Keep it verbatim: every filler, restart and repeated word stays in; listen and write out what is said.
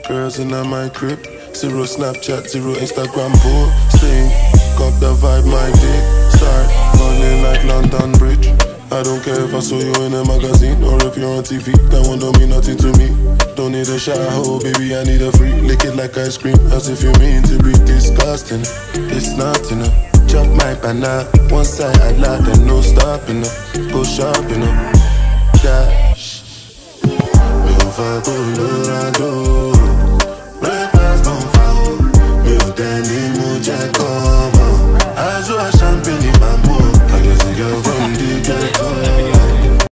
Girls in my crib, zero Snapchat, zero Instagram posting. Got the vibe, my dick start falling like London Bridge. I don't care if I saw you in a magazine or if you're on T V, that one don't mean nothing to me. Don't need a shower, baby, I need a free. Lick it like ice cream, as if you mean to be disgusting. It's not enough. Chop my banana, one side I like and no stopping up. Go shopping up, dash. Me over Colorado.